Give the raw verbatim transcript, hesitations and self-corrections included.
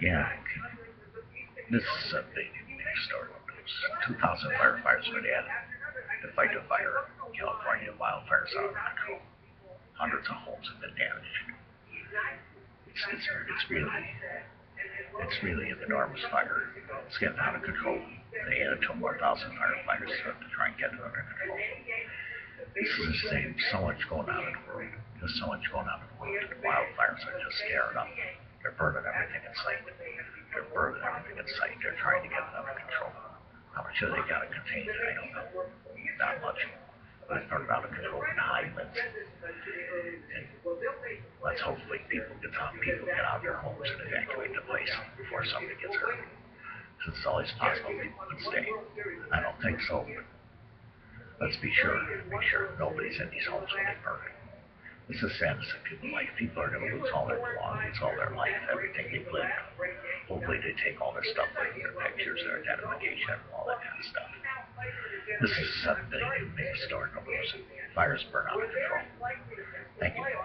Yeah, this is a big, big story. two thousand firefighters were added to fight the fire in California. Wildfires out of control. Hundreds of homes have been damaged. It's, it's, it's really, it's really an enormous fire. It's getting out of control. They added two more thousand firefighters to try and get it under control. This is the same. So much going on in the world. There's so much going on in the world. The wildfires are just scaring up. They're burning everything in sight. They're burning everything in sight. They're trying to get it under control. How much have they got to contain it? I don't know. Not much. But it's burning out of control in high winds. And let's hopefully people get out, people get out of their homes and evacuate the place before somebody gets hurt. Since it's always possible people could stay. I don't think so. Let's be sure, make sure nobody's in these homes when they burn. It's the saddest of people's life. People are going to lose all their belongings, all their life, everything they've lived. Hopefully they take all their stuff with them, their pictures, their identification, all that kind of stuff. This is a big, big story. Fires burn out of control. Thank you.